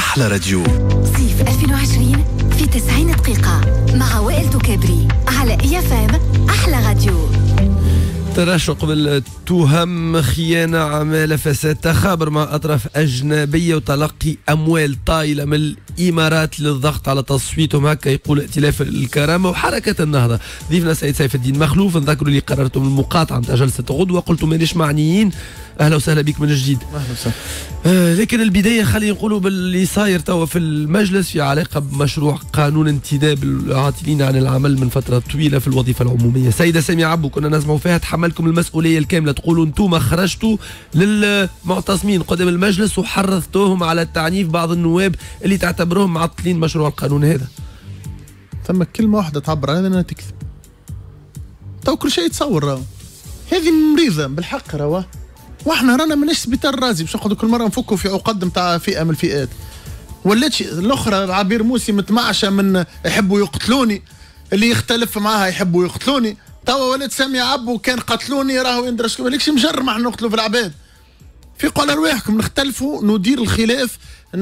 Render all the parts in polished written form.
أحلى راديو صيف 2020 في 90 دقيقة مع وائل دكابري على IFM أحلى راديو. تراشق بالتهم، خيانة، عمالة، فساد، تخابر مع أطراف أجنبية وتلقي أموال طايلة من الإمارات للضغط على تصويتهم، هكا يقول ائتلاف الكرامة وحركة النهضة. ضيفنا سيد سيف الدين مخلوف. نذكروا اللي قررتم المقاطعة نتاع جلسة غدوة، قلتم مانيش معنيين. أهلا وسهلا بك من جديد. أهلا وسهلا. لكن البداية خلينا نقولوا باللي صاير توا في المجلس في علاقة بمشروع قانون انتداب العاطلين عن العمل من فترة طويلة في الوظيفة العمومية. سيدة سامية عبو، كنا نسمعوا فيها تحملكم المسؤولية الكاملة، تقولوا انتم خرجتوا للمعتصمين قدام المجلس وحرضتوهم على التعنيف بعض النواب اللي تعتبروهم معطلين مشروع القانون هذا. ثم كلمة واحدة تعبر عن أنها تكذب. تو كل شيء يتصور راهو. هذه مريضة بالحق راهو. واحنا رانا ماناش سبيطار رازي باش نقعدوا كل مره نفكوا في عقد نتاع فئه من الفئات. ولات الاخرى عبير موسي متمعشه من يحبوا يقتلوني، اللي يختلف معاها يحبوا يقتلوني. توا ولد سامي عبو كان قتلوني راهو يندرشكم، مالكش مجرم احنا نقتلوا في العباد. فيقوا على رواحكم، نختلفوا ندير الخلاف،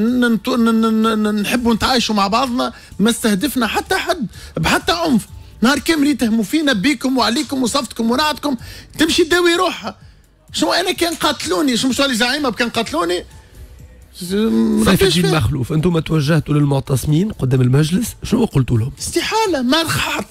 نحبوا نتعايشوا مع بعضنا، ما استهدفنا حتى حد بحتى عنف. نهار كامل يتهموا فينا بيكم وعليكم وصفتكم ونعتكم، تمشي تداوي روحها. شنو انا كان قاتلوني؟ شنو لي زعيمه كان قاتلوني؟ سيف الدين مخلوف، انتم توجهتوا للمعتصمين قدام المجلس، شنو قلتوا لهم؟ استحاله، ما